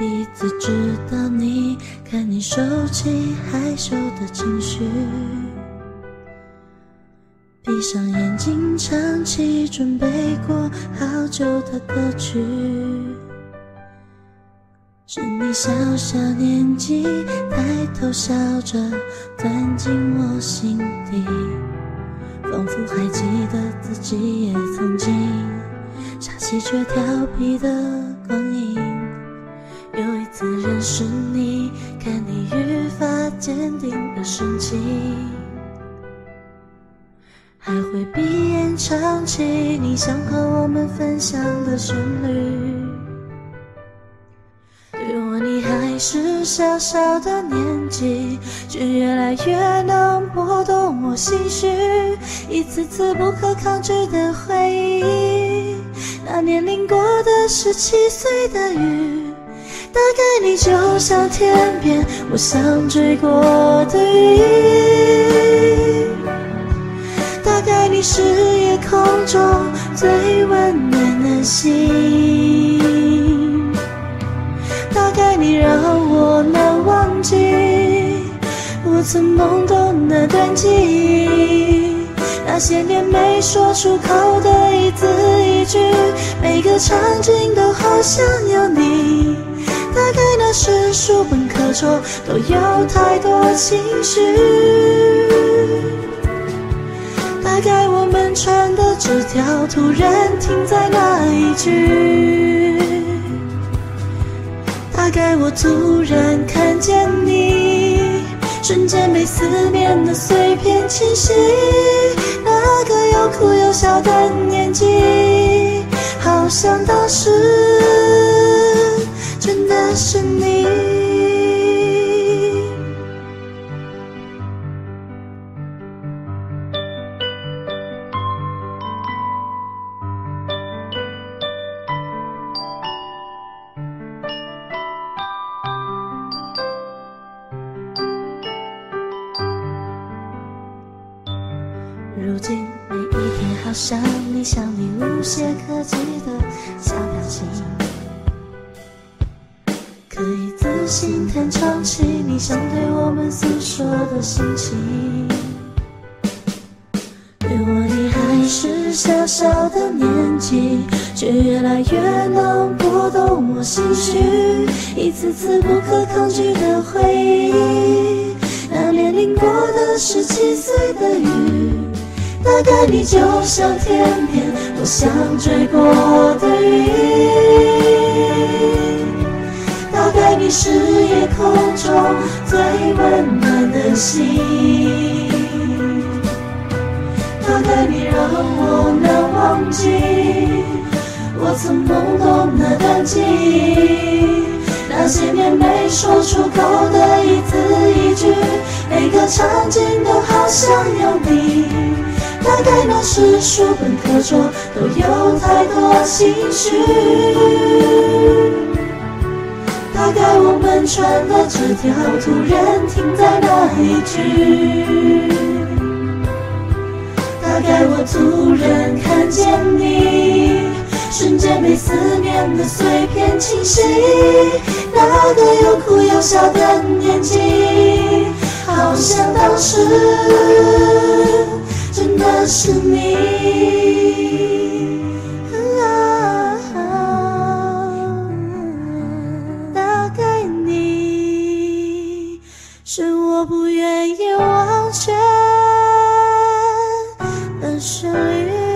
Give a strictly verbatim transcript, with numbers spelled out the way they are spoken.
第一次知道你，看你收起害羞的情绪，闭上眼睛唱起准备过好久的歌曲，是你小小年纪抬头笑着钻进我心底，仿佛还记得自己也曾经傻气却调皮的光阴。有一次认识你，看你愈发坚定的神情，还会闭眼唱起你想和我们分享的旋律。对我你还是小小的年纪，却越来越能拨动我心绪，一次次不可抗拒的回忆。那年淋过的十七岁的雨，大概你就像天边我想追过的云，大概你是夜空中最温暖的星，大概你让我难忘记我曾懵懂那段记忆，那些年没说出口的一字一句，每个场景都好想有你。大概那时书本课桌都有太多情绪，大概我们传的纸条突然停在那一句，大概我突然看见你，瞬间被思念的碎片侵袭，那个又哭又笑的年纪，好像当时真的是你。如今每一天好想你，想你无懈可击的小表情，可以自信弹唱起你想对我们诉说的心情。对我你还是小小的年纪，却越来越能拨动我心绪，一次次不可抗拒的回忆，那年淋过的十七岁的雨，大概你就像天边我想追过的云，大概你是夜空中最温暖的星，大概你让我难忘记我曾懵懂那段记忆，那些年没说出口的一字一句，每个场景都好想有你。大概那时书本课桌都有太多情绪，大概我们传的纸条突然停在那一句，大概我突然看见你，瞬间被思念的碎片侵袭，那个又哭又笑的年纪，好像当时真的是你。大概你是我不愿意忘却的旋律。